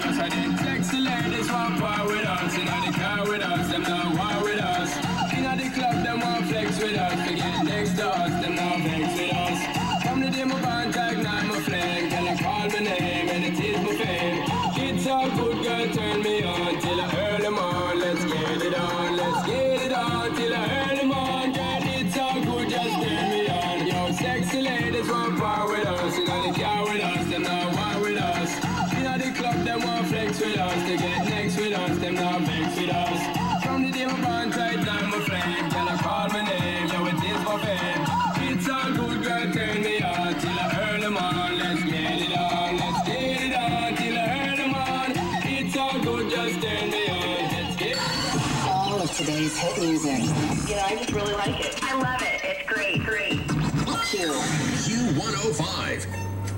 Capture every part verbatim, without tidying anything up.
us. I did sexy ladies want part with us. In the car with us, them not war with us. In the club, them want flex with us. To get next to us, them not vex with us. From the day my bond tag, now my flame. Can I call my name and it is my fame. It's all good, girl, turn me on till I earn them on. Let's get it on, let's get it on till I earn them on. Girl, it's all good, just turn me on. Yo, sexy ladies want part with us. You know the car with us, them not war with us. You know the club, them want flex with us. To get next with us, them not vex with us. From the day my bond tight, now my flame. Can I call my name? Yo, it is my fame. It's all good, girl, turn me on till I earn them on. Let's get it on, let's get it on till I earn them on. It's all good, just turn me on. Let's get it on. All of today's hit music. You know, I just really like it. I love it. It's great, great. Q. Q one oh five.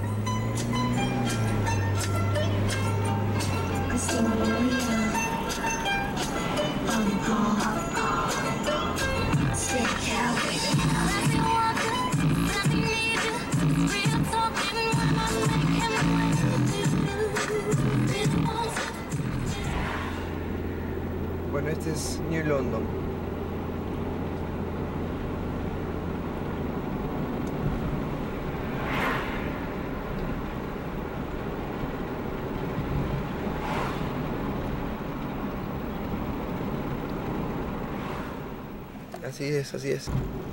Christina Maria. Um, um, Stay Cali. Bueno, este es New London. Así es, así es.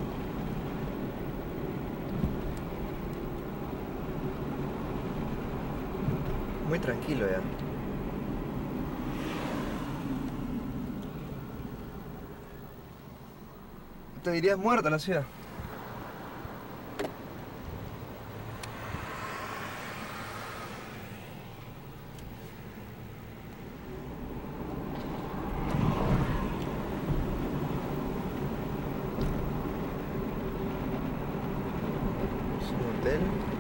Muy tranquilo ya. Te dirías muerta la ciudad. Es un hotel.